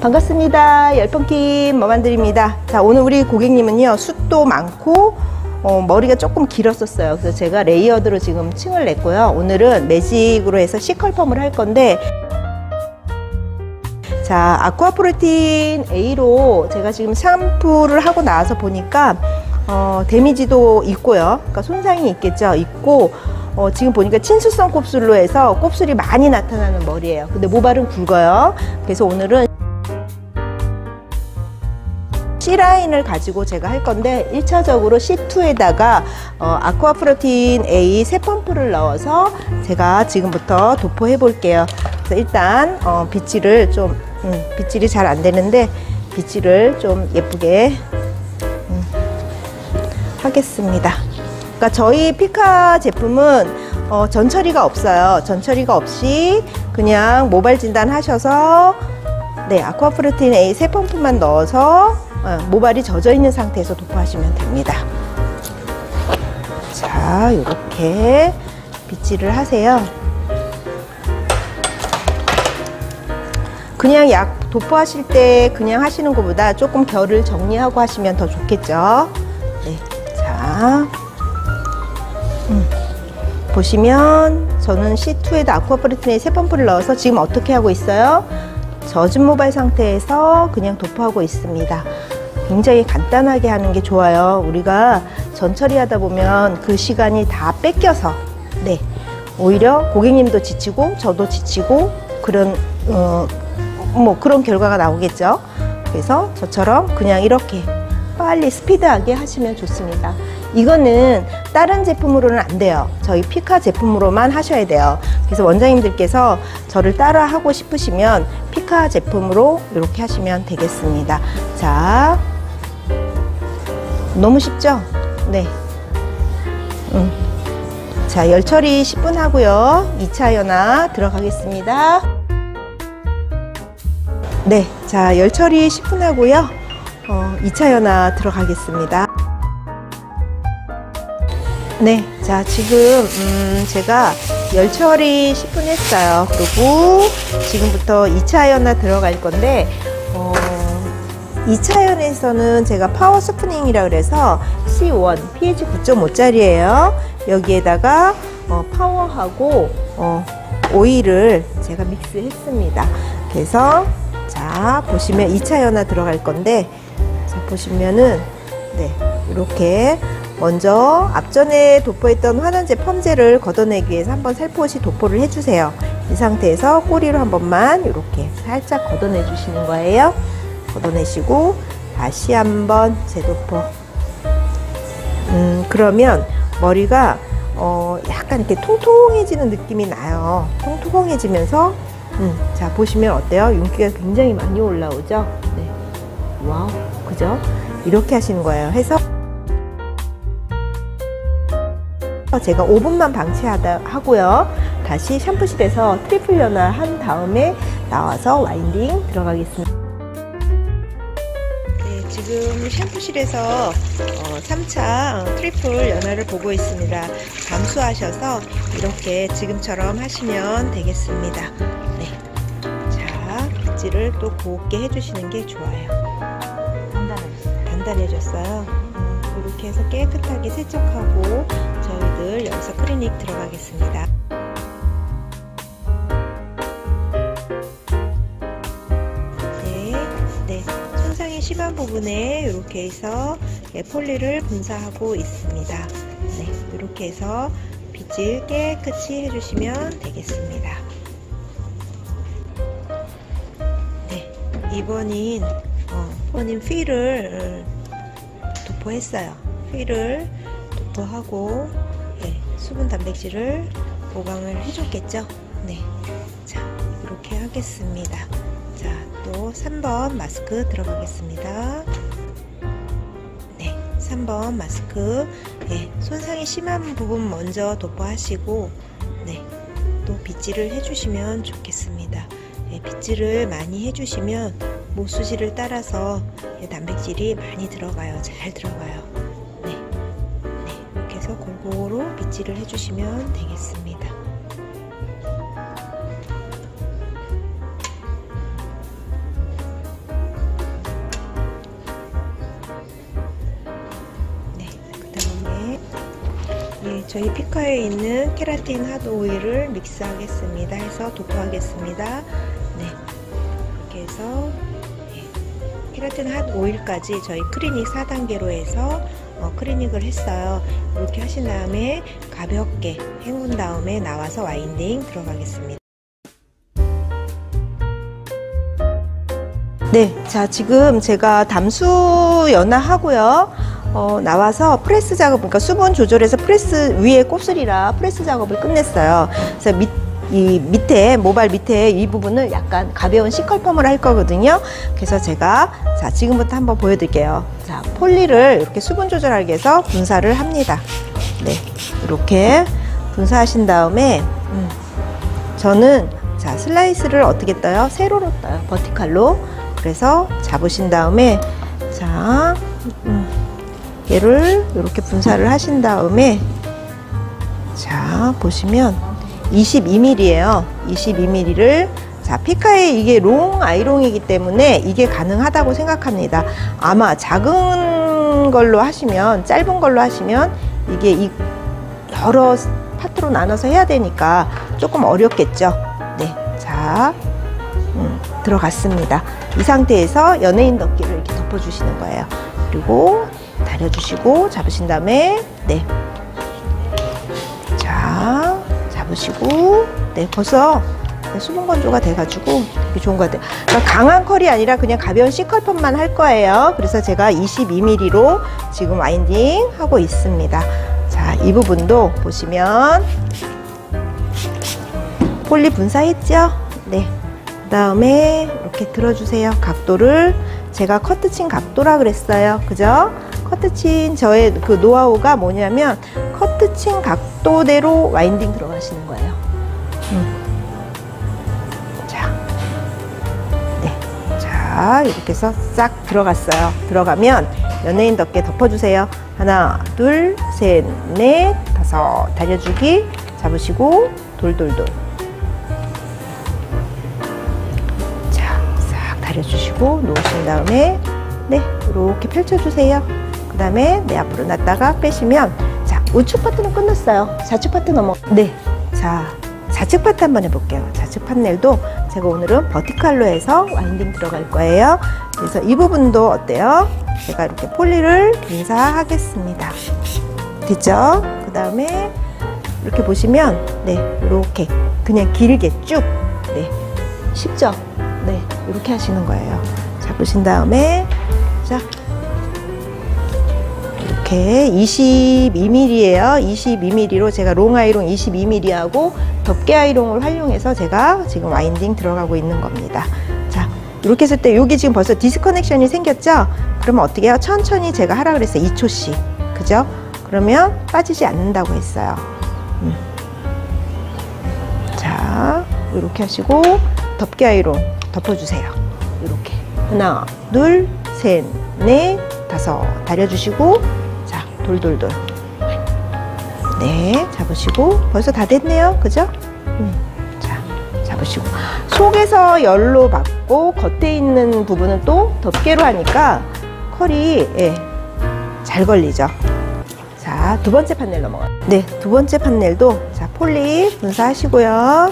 반갑습니다. 열펑킴 머만들입니다. 자, 오늘 우리 고객님은요, 숱도 많고 머리가 조금 길었었어요. 그래서 제가 레이어드로 지금 층을 냈고요. 오늘은 매직으로 해서 C컬펌을 할 건데, 자, 아쿠아프로틴 A로 제가 지금 샴푸를 하고 나와서 보니까 데미지도 있고요. 그러니까 손상이 있겠죠. 있고 지금 보니까 친수성 곱슬로 해서 곱슬이 많이 나타나는 머리예요. 근데 모발은 굵어요. 그래서 오늘은 C라인을 가지고 제가 할 건데, 1차적으로 C2에다가 아쿠아프로틴 A 세 펌프를 넣어서 제가 지금부터 도포해 볼게요. 그래서 일단 빗질을 좀 빗질이 잘 안 되는데 빗질을 좀 예쁘게 하겠습니다. 그러니까 저희 피카 제품은 전처리가 없어요. 전처리가 없이 그냥 모발 진단 하셔서 아쿠아프로틴 A 세 펌프만 넣어서 모발이 젖어 있는 상태에서 도포하시면 됩니다. 자, 이렇게 빗질을 하세요. 그냥 약 도포하실 때 그냥 하시는 것보다 조금 결을 정리하고 하시면 더 좋겠죠. 네, 자, 보시면 저는 C2에다 아쿠아프로틴 세 펌프를 넣어서 지금 어떻게 하고 있어요? 젖은 모발 상태에서 그냥 도포하고 있습니다. 굉장히 간단하게 하는 게 좋아요. 우리가 전처리 하다 보면 그 시간이 다 뺏겨서 오히려 고객님도 지치고 저도 지치고 그런 그런 결과가 나오겠죠. 그래서 저처럼 그냥 이렇게 빨리 스피드하게 하시면 좋습니다. 이거는 다른 제품으로는 안 돼요. 저희 피카 제품으로만 하셔야 돼요. 그래서 원장님들께서 저를 따라 하고 싶으시면 피카 제품으로 이렇게 하시면 되겠습니다. 자, 너무 쉽죠? 네. 자, 열처리 10분 하고요. 2차 연화 들어가겠습니다. 네, 자, 열처리 10분 하고요. 2차 연화 들어가겠습니다. 네, 자, 지금 제가 열처리 10분 했어요. 그리고 지금부터 2차 연화 들어갈 건데 2차 연에서는 제가 파워 스프닝이라 그래서 C1 pH 9.5짜리예요. 여기에다가 파워하고 오일을 제가 믹스했습니다. 그래서 자, 보시면 2차 연화 들어갈 건데, 자, 보시면은 이렇게 먼저 앞전에 도포했던 환원제 펌제를 걷어내기 위해서 한번 살포시 도포를 해주세요. 이 상태에서 꼬리로 한 번만 이렇게 살짝 걷어내 주시는 거예요. 걷어내시고 다시 한번 재도포. 그러면 머리가 약간 이렇게 통통해지는 느낌이 나요. 통통해지면서 자, 보시면 어때요? 윤기가 굉장히 많이 올라오죠? 네. 와우, 그죠? 이렇게 하시는 거예요. 해서 제가 5분만 방치하고요. 다시 샴푸실에서 트리플 연화 한 다음에 나와서 와인딩 들어가겠습니다. 네, 지금 샴푸실에서 3차 트리플 연화를 보고 있습니다. 감수하셔서 이렇게 지금처럼 하시면 되겠습니다. 네. 자, 빗질을 또 곱게 해주시는 게 좋아요. 단단해졌어요. 이렇게 해서 깨끗하게 세척하고 저희들 여기서 클리닉 들어가겠습니다. 네, 손상이 심한 부분에 이렇게 해서 폴리를 분사하고 있습니다. 네, 이렇게 해서 빗질 깨끗이 해주시면 되겠습니다. 네, 이번인 휠을 도포했어요. 휠을 도포하고 수분 단백질을 보강을 해줬겠죠. 네, 자, 이렇게 하겠습니다. 자, 또 3번 마스크 들어가겠습니다. 네, 3번 마스크. 네, 손상이 심한 부분 먼저 도포하시고 또 빗질을 해주시면 좋겠습니다. 빗질을 많이 해주시면 모수지를 따라서 단백질이 많이 들어가요. 잘 들어가요. 이렇게 해서 골고루 빗질을 해주시면 되겠습니다. 저희 피카에 있는 케라틴 핫 오일을 믹스하겠습니다. 해서 도포하겠습니다. 네, 이렇게 해서 케라틴 핫 오일까지 저희 클리닉 4단계로 해서 클리닉을 했어요. 이렇게 하신 다음에 가볍게 헹군 다음에 나와서 와인딩 들어가겠습니다. 네, 자 지금 제가 담수 연화하고요. 나와서 프레스 작업, 그러니까 수분 조절해서 프레스 위에 곱슬이라 프레스 작업을 끝냈어요. 그래서 밑에 모발 밑에 이 부분을 약간 가벼운 C컬펌을 할 거거든요. 그래서 제가 자 지금부터 한번 보여드릴게요. 자 폴리를 이렇게 수분 조절하기 위해서 분사를 합니다. 네, 이렇게 분사하신 다음에 저는 자 슬라이스를 어떻게 떠요? 세로로 떠요. 버티칼로. 그래서 잡으신 다음에 자 얘를 이렇게 분사를 하신 다음에 자 보시면 22mm예요. 22mm를 자 피카의 이게 롱 아이롱이기 때문에 이게 가능하다고 생각합니다. 아마 작은 걸로 하시면 짧은 걸로 하시면 이게 이 여러 파트로 나눠서 해야 되니까 조금 어렵겠죠. 네, 자 들어갔습니다. 이 상태에서 연예인 덮개를 이렇게 덮어주시는 거예요. 그리고 다려주시고 잡으신 다음에 네, 자 잡으시고 네 벌써 수분 건조가 돼가지고 되게 좋은 것 같아요. 그러니까 강한 컬이 아니라 그냥 가벼운 C컬펌만 할 거예요. 그래서 제가 22mm로 지금 와인딩 하고 있습니다. 자, 이 부분도 보시면 폴리 분사했죠? 네. 그 다음에 이렇게 들어주세요. 각도를 제가 커트친 각도라 그랬어요. 그죠? 커트친 저의 그 노하우가 뭐냐면 커트친 각도대로 와인딩 들어가시는 거예요. 자, 네. 자, 이렇게 해서 싹 들어갔어요. 들어가면 연예인 덮개 덮어주세요. 하나, 둘, 셋, 넷, 다섯. 다려주기 잡으시고 돌돌돌. 다려주시고 놓으신 다음에 네 이렇게 펼쳐주세요. 그 다음에 네 앞으로 놨다가 빼시면 자 우측 파트는 끝났어요. 좌측 파트 넘어. 네, 자 좌측 파트 한번 해볼게요. 좌측 판넬도 제가 오늘은 버티칼로 해서 와인딩 들어갈 거예요. 그래서 이 부분도 어때요? 제가 이렇게 폴리를 분사하겠습니다. 됐죠? 그 다음에 이렇게 보시면 네 이렇게 그냥 길게 쭉 네 쉽죠? 네, 이렇게 하시는 거예요. 잡으신 다음에 자 이렇게 22mm예요. 22mm로 제가 롱 아이롱 22mm하고 덮개 아이롱을 활용해서 제가 지금 와인딩 들어가고 있는 겁니다. 자, 이렇게 했을 때 여기 지금 벌써 디스커넥션이 생겼죠? 그러면 어떻게 해요? 천천히 제가 하라 그랬어요. 2초씩. 그죠? 그러면 빠지지 않는다고 했어요. 자, 이렇게 하시고 덮개 아이롱 덮어주세요. 이렇게 하나, 둘, 셋, 넷, 다섯. 다려주시고 자 돌돌돌. 네, 잡으시고 벌써 다 됐네요. 그죠? 자, 잡으시고 속에서 열로 받고 겉에 있는 부분은 또 덮개로 하니까 컬이 잘 걸리죠. 자, 두 번째 판넬 넘어가요. 네, 두 번째 판넬도 자 폴리 분사하시고요.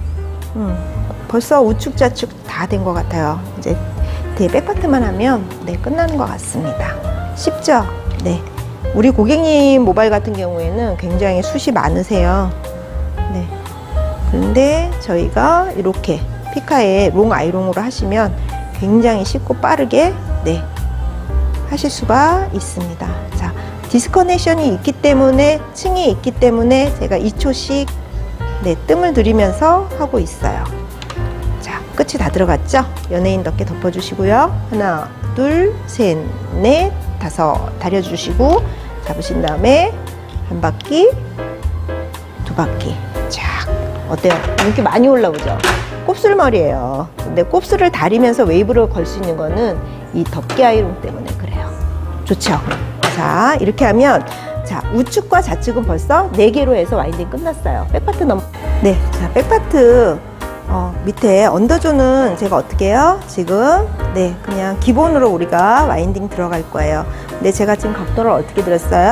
벌써 우측 좌측 다 된 것 같아요. 이제 백파트만 하면 네 끝나는 것 같습니다. 쉽죠? 네. 우리 고객님 모발 같은 경우에는 굉장히 숱이 많으세요. 네. 그런데 저희가 이렇게 피카에 롱 아이롱으로 하시면 굉장히 쉽고 빠르게 네 하실 수가 있습니다. 자, 디스커넥션이 있기 때문에 층이 있기 때문에 제가 2초씩 네 뜸을 들이면서 하고 있어요. 끝이 다 들어갔죠? 연예인 덮개 덮어주시고요. 하나, 둘, 셋, 넷, 다섯. 다려주시고 잡으신 다음에 한 바퀴, 두 바퀴. 쫙. 어때요? 이렇게 많이 올라오죠? 곱슬머리예요. 근데 곱슬을 다리면서 웨이브를 걸 수 있는 거는 이 덮개 아이롱 때문에 그래요. 좋죠? 자, 이렇게 하면 자 우측과 좌측은 벌써 4개로 해서 와인딩 끝났어요. 백파트 네, 자 백파트 밑에 언더존은 제가 어떻게 해요? 지금 네 그냥 기본으로 우리가 와인딩 들어갈 거예요. 근데 제가 지금 각도를 어떻게 들었어요?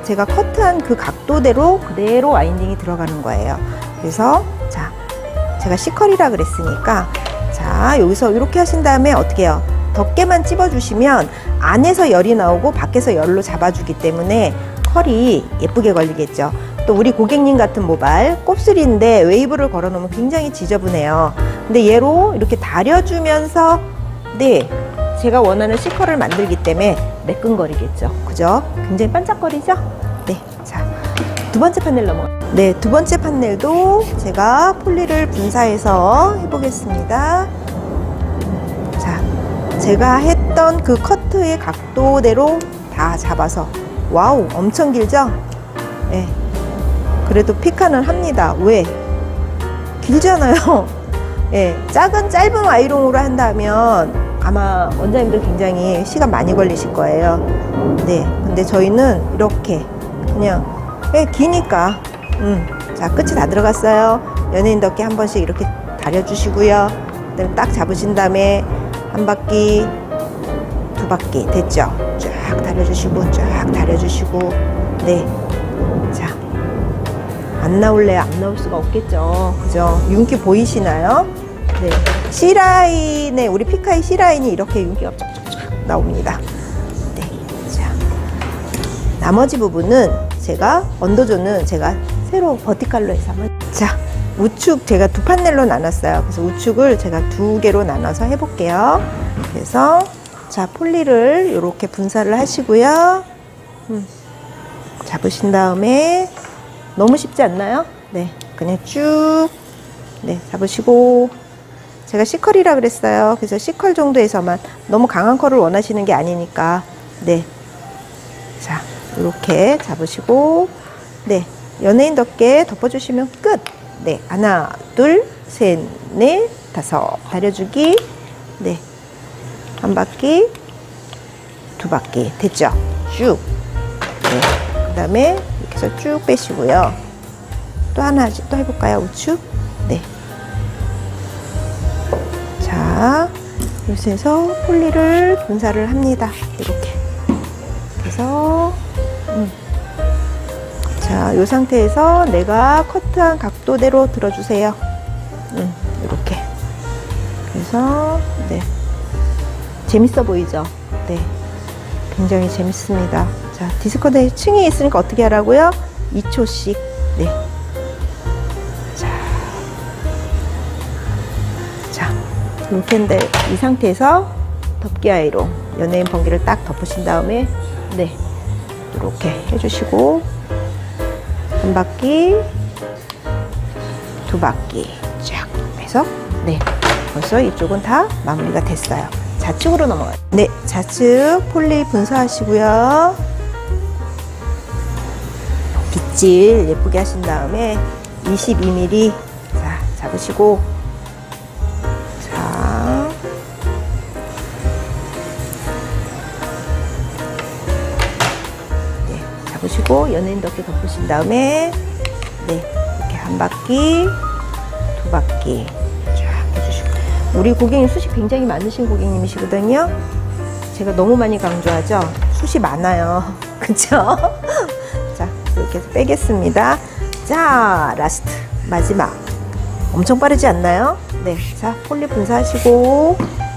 제가 커트한 그 각도대로 그대로 와인딩이 들어가는 거예요. 그래서 자, 제가 C컬이라 그랬으니까 자, 여기서 이렇게 하신 다음에 어떻게 해요? 덮개만 찝어주시면 안에서 열이 나오고 밖에서 열로 잡아주기 때문에 컬이 예쁘게 걸리겠죠. 또 우리 고객님 같은 모발 곱슬인데 웨이브를 걸어 놓으면 굉장히 지저분해요. 근데 얘로 이렇게 다려주면서 네, 제가 원하는 C컬을 만들기 때문에 매끈거리겠죠. 그죠? 굉장히 반짝거리죠? 네, 자, 두 번째 판넬 넘어가요. 네, 두 번째 판넬도 제가 폴리를 분사해서 해보겠습니다. 자, 제가 했던 그 커트의 각도대로 다 잡아서 와우, 엄청 길죠? 네, 그래도 피카는 합니다. 왜? 길잖아요. 네, 짧은 와이롱으로 한다면 아마 원장님도 굉장히 시간 많이 걸리실 거예요. 네, 근데 저희는 이렇게 그냥 기니까 자, 끝이 다 들어갔어요. 연예인 덮개 한 번씩 이렇게 다려주시고요. 그다음에 딱 잡으신 다음에 한 바퀴, 두 바퀴 됐죠? 쫙 다려주시고 쫙 다려주시고 네, 자, 안 나올래요? 안 나올 수가 없겠죠. 그죠? 윤기 보이시나요? 네, C라인에 우리 피카의 C라인이 이렇게 윤기가 쫙쫙쫙 나옵니다. 네, 자, 나머지 부분은 제가 언더존은 제가 새로 버티칼로 해서 한번 자, 우측 제가 두 판넬로 나눴어요. 그래서 우측을 제가 두 개로 나눠서 해볼게요. 그래서 자, 폴리를 이렇게 분사를 하시고요. 잡으신 다음에 너무 쉽지 않나요? 네, 그냥 쭉 네, 잡으시고 제가 C컬이라 그랬어요. 그래서 C컬 정도에서만 너무 강한 컬을 원하시는 게 아니니까 네, 자, 이렇게 잡으시고 네, 연예인 덮개 덮어주시면 끝. 네, 하나, 둘, 셋, 넷, 다섯 다려주기. 네, 한 바퀴, 두 바퀴 됐죠? 쭉. 네, 그 다음에 이렇게 해서 쭉 빼시고요. 또 하나 또 해볼까요? 우측. 네. 자, 이렇게 해서 폴리를 분사를 합니다. 이렇게. 그래서 자, 이 상태에서 내가 커트한 각도대로 들어주세요. 이렇게. 그래서 네, 재밌어 보이죠? 네, 굉장히 재밌습니다. 자, 디스커드에 층이 있으니까 어떻게 하라고요? 2초씩. 네. 자, 이렇게인데 이 상태에서 덮개 아이롱 연예인 번개를 딱 덮으신 다음에 네, 이렇게 해주시고 한 바퀴, 두 바퀴 쫙 해서 네, 벌써 이쪽은 다 마무리가 됐어요. 좌측으로 넘어가요. 네, 좌측 폴리 분사하시고요. 빗질 예쁘게 하신 다음에 22mm 자, 잡으시고 자, 네, 잡으시고 연예인 덮개 덮으신 다음에 네, 이렇게 한 바퀴, 두 바퀴 쫙 해주시고 우리 고객님 숱이 굉장히 많으신 고객님이시거든요. 제가 너무 많이 강조하죠. 숱이 많아요. 그쵸? 자, 이렇게 해서 빼겠습니다. 자, 라스트 마지막 엄청 빠르지 않나요? 네, 자, 폴리 분사하시고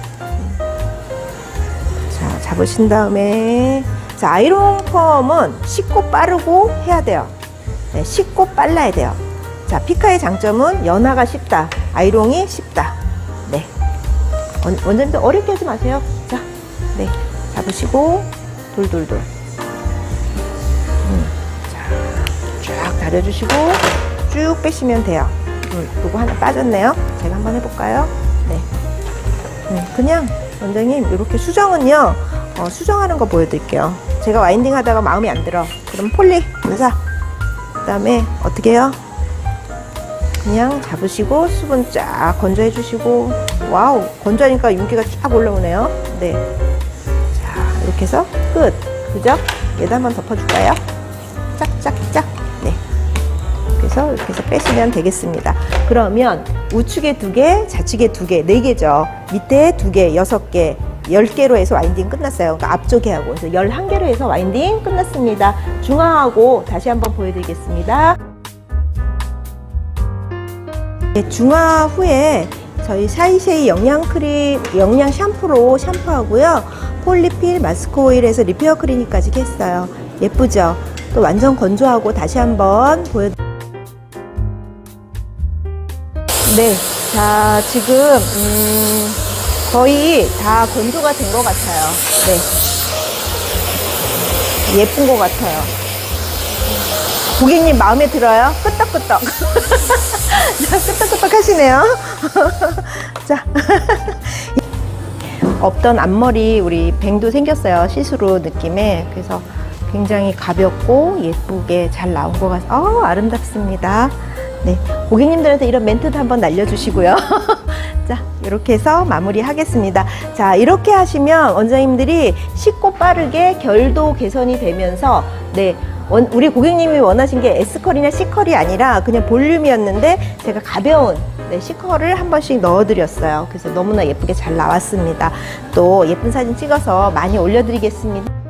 자, 잡으신 다음에 자, 아이롱 펌은 쉽고 빠르고 해야 돼요. 네, 쉽고 빨라야 돼요. 자, 피카의 장점은 연화가 쉽다, 아이롱이 쉽다. 네, 원장님도 어렵게 하지 마세요. 자, 네, 잡으시고 돌돌돌 자, 쫙 다려주시고 쭉 빼시면 돼요. 요거 하나 빠졌네요. 제가 한번 해볼까요? 네, 그냥 원장님 이렇게 수정은요, 수정하는 거 보여드릴게요. 제가 와인딩 하다가 마음에 안 들어. 그럼 폴리 분사. 그 다음에 어떻게 해요? 그냥 잡으시고 수분 쫙 건조해 주시고 와우, 건조하니까 윤기가 쫙 올라오네요. 네, 자, 이렇게 해서 끝. 그죠? 얘도 한번 덮어줄까요? 짝짝짝. 네, 그래서 이렇게 해서 빼시면 되겠습니다. 그러면 우측에 2개, 좌측에 2개, 4개죠. 밑에 2개, 6개, 10개로 해서 와인딩 끝났어요. 그러니까 앞쪽에 하고. 그래서 11개로 해서 와인딩 끝났습니다. 중화하고 다시 한번 보여드리겠습니다. 네, 중화 후에 저희 샤이쉐이 영양크림, 영양 샴푸로 샴푸하고요. 폴리필 마스크 오일에서 리페어 크리니까지 했어요. 예쁘죠? 또 완전 건조하고 다시 한번 보여드릴게요. 네, 자, 지금 거의 다 건조가 된 것 같아요. 네, 예쁜 것 같아요. 고객님 마음에 들어요? 끄떡끄떡. 끄떡끄떡 하시네요. 자, 없던 앞머리 우리 뱅도 생겼어요. 시스루 느낌의. 그래서 굉장히 가볍고 예쁘게 잘 나온 것 같아요. 아름답습니다. 네, 고객님들한테 이런 멘트도 한번 날려주시고요. 자, 이렇게 해서 마무리 하겠습니다. 자, 이렇게 하시면 원장님들이 쉽고 빠르게 결도 개선이 되면서, 네, 우리 고객님이 원하신 게 S컬이나 C컬이 아니라 그냥 볼륨이었는데 제가 가벼운, 네, C컬을 한 번씩 넣어드렸어요. 그래서 너무나 예쁘게 잘 나왔습니다. 또 예쁜 사진 찍어서 많이 올려드리겠습니다.